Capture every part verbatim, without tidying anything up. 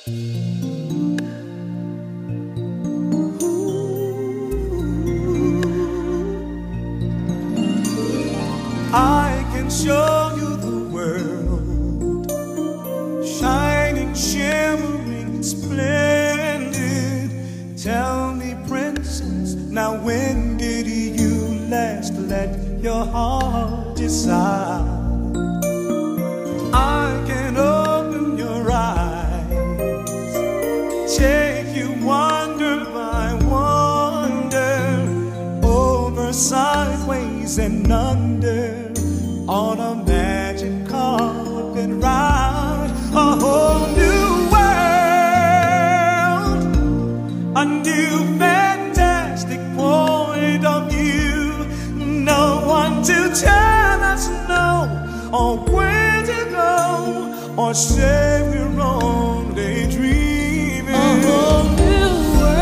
I can show you the world, shining, shimmering, splendid. Tell me, princess, now when did you last let your heart decide? I can open your eyes, take you wonder by wonder, over, sideways, and under, on a magic carpet ride. A whole new world, a new fantastic point of view. No one to tell us no, or where to go, or say we're only dreaming. A whole new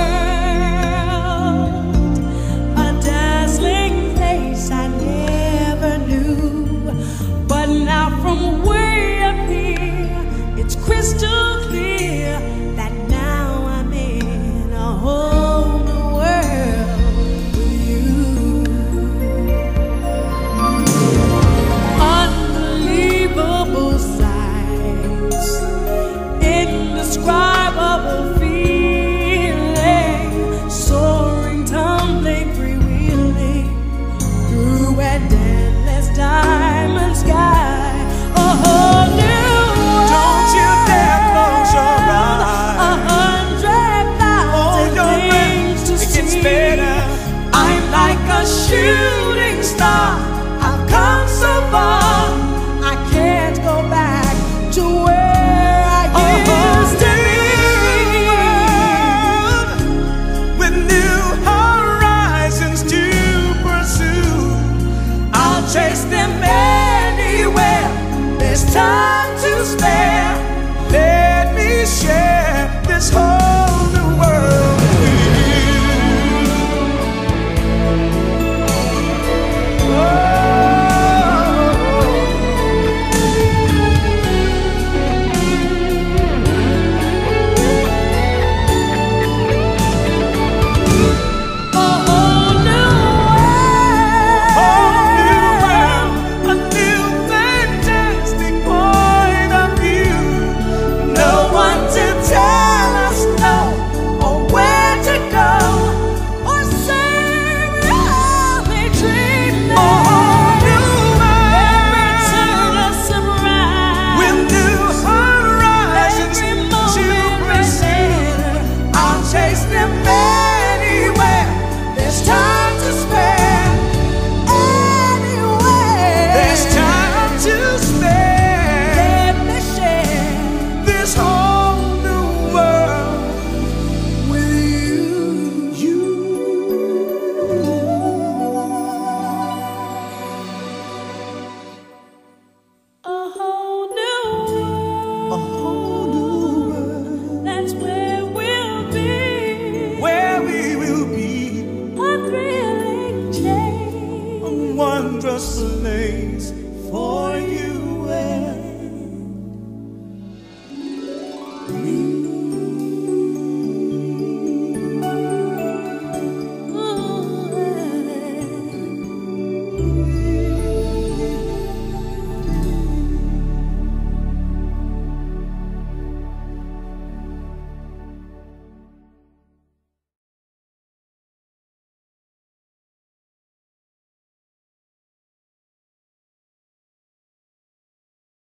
world, a dazzling place I never knew. But now from way up here, it's crystal clear that now I'm in a whole new world with you. Unbelievable sights, indescribable feeling, soaring, tumbling, freewheeling through an endless diamond sky. A whole new world. Don't you dare close your eyes. A hundred thousand things to it gets see. better. I'm like a shooting star. I've come so far, I can't go back to where I used to be. With new horizons to pursue, I'll chase them anywhere. There's time to spare. let me share this whole new world with you. Oh. A whole new Whole new world, a new fantastic point of view. No one to tell us no, or where to go, or say we're only dreaming. A whole new Every world, turn a surprise. with new horizons Every to moment pursue. I'll chase them anywhere. There's time to spare. Anywhere. There's time to spare. Let me share This whole new world with you. You. a whole new A whole new world, world. That's where we'll be. where we will be, A thrilling change. a wondrous place for you and me.